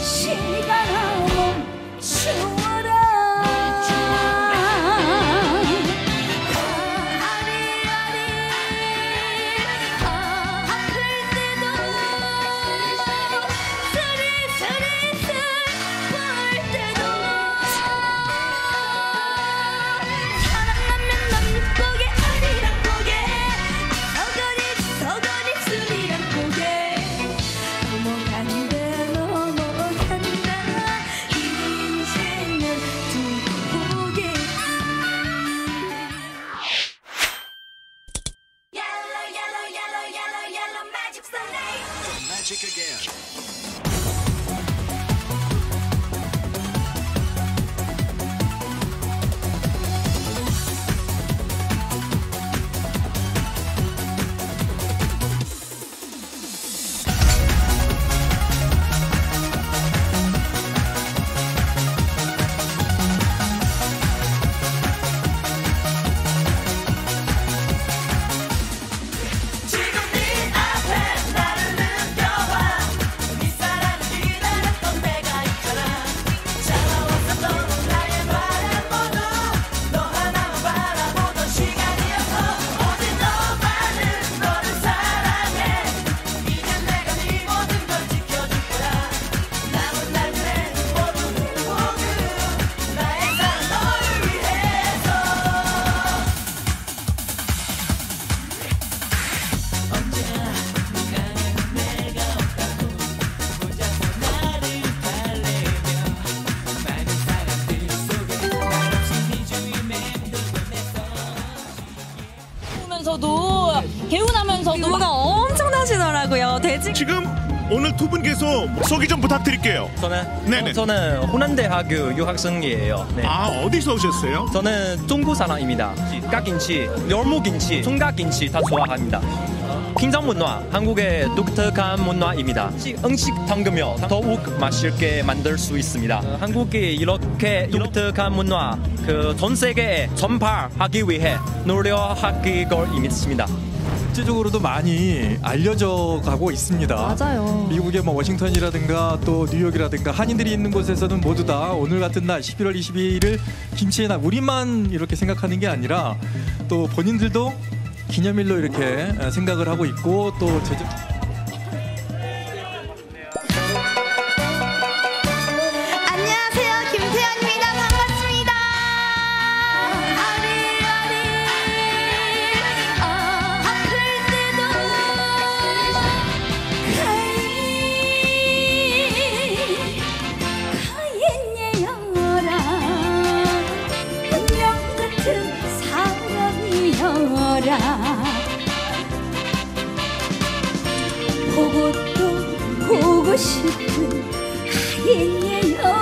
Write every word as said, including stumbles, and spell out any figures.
시간아 멈추어라. Magic again. 도 개운하면서도 뭐가 엄청나시더라고요. 대지 지금 오늘 두 분께서 소개 좀 부탁드릴게요. 저는 네네. 저는 호난대학교 유학생이에요. 네. 아, 어디서 오셨어요? 저는 중국 사람입니다. 깍김치, 열무김치, 총각김치 다 좋아합니다. 킹정 문화, 한국의 독특한 문화입니다. 음식 담그며 더욱 맛있게 만들 수 있습니다. 한국이 이렇게 독특한 문화 그 전 세계에 전파하기 위해 노력하기 걸입니다. 국제적으로도 많이 알려져 가고 있습니다. 맞아요. 미국의 뭐 워싱턴이라든가 또 뉴욕이라든가 한인들이 있는 곳에서는 모두 다 오늘 같은 날 십일월 이십이일을 김치의 날, 우리만 이렇게 생각하는 게 아니라 또 본인들도 기념일로 이렇게 생각을 하고 있고 또 제작 안녕하세요, 김태현입니다. 반갑습니다. 아플 때도 가인예여라. 운명 같은 사랑이여라. 보고 또 보고 싶은 가인예여라.